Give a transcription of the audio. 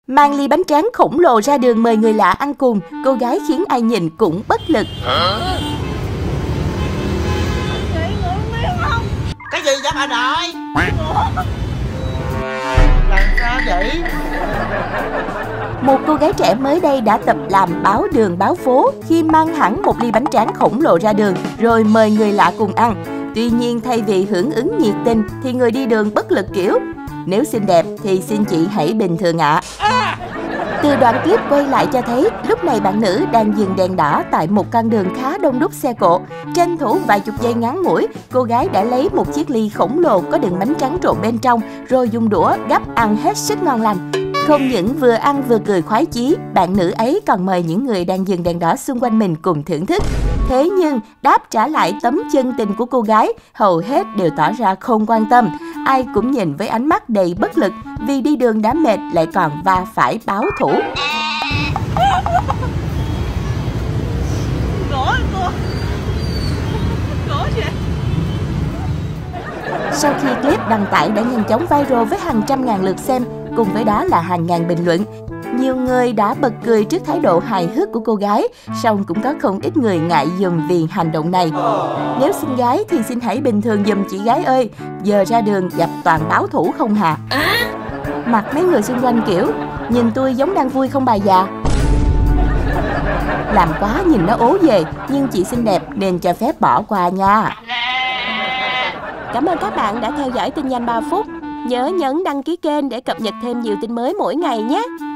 Mang ly bánh tráng khổng lồ ra đường mời người lạ ăn cùng, cô gái khiến ai nhìn cũng bất lực. Cái gì vậy bà nội? Làm sao vậy? Một cô gái trẻ mới đây đã tập làm báo đường báo phố khi mang hẳn một ly bánh tráng khổng lồ ra đường rồi mời người lạ cùng ăn. Tuy nhiên thay vì hưởng ứng nhiệt tình thì người đi đường bất lực kiểu: nếu xinh đẹp thì xin chị hãy bình thường ạ. Từ đoạn clip quay lại cho thấy lúc này bạn nữ đang dừng đèn đỏ tại một con đường khá đông đúc xe cộ. Tranh thủ vài chục giây ngắn ngủi, cô gái đã lấy một chiếc ly khổng lồ có đựng bánh tráng trộn bên trong rồi dùng đũa gắp ăn hết sức ngon lành. Không những vừa ăn vừa cười khoái chí, bạn nữ ấy còn mời những người đang dừng đèn đỏ xung quanh mình cùng thưởng thức. Thế nhưng đáp trả lại tấm chân tình của cô gái, hầu hết đều tỏ ra không quan tâm. Ai cũng nhìn với ánh mắt đầy bất lực vì đi đường đã mệt lại còn va phải báo thủ. Sau khi clip đăng tải đã nhanh chóng viral với hàng trăm ngàn lượt xem, cùng với đó là hàng ngàn bình luận. Nhiều người đã bật cười trước thái độ hài hước của cô gái, song cũng có không ít người ngại dùm vì hành động này. Nếu xinh gái thì xin hãy bình thường dùm chị gái ơi, giờ ra đường gặp toàn báo thủ không hà. Mặt mấy người xung quanh kiểu: nhìn tôi giống đang vui không bà già. Làm quá nhìn nó ố về, nhưng chị xinh đẹp nên cho phép bỏ qua nha. Cảm ơn các bạn đã theo dõi tin nhanh 3 phút. Nhớ nhấn đăng ký kênh để cập nhật thêm nhiều tin mới mỗi ngày nhé.